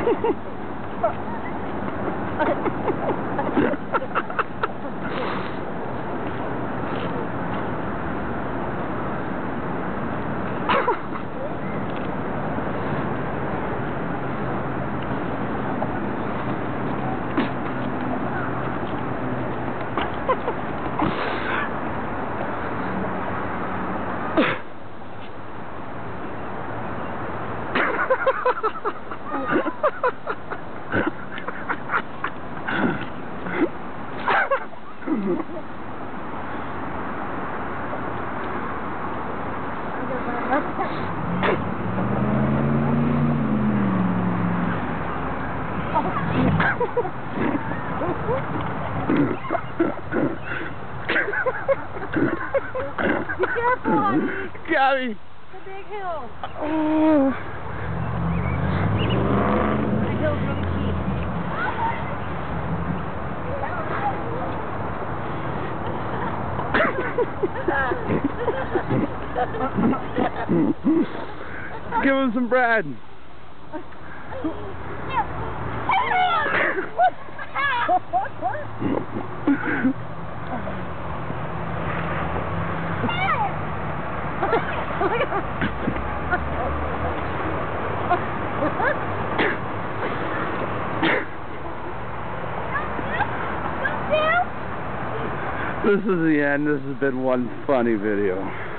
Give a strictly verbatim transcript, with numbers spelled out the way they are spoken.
Be careful, honey. Gabby. It's a big hill. Oh. The hill's really steep. Give him some bread. This is the end. This has been one funny video.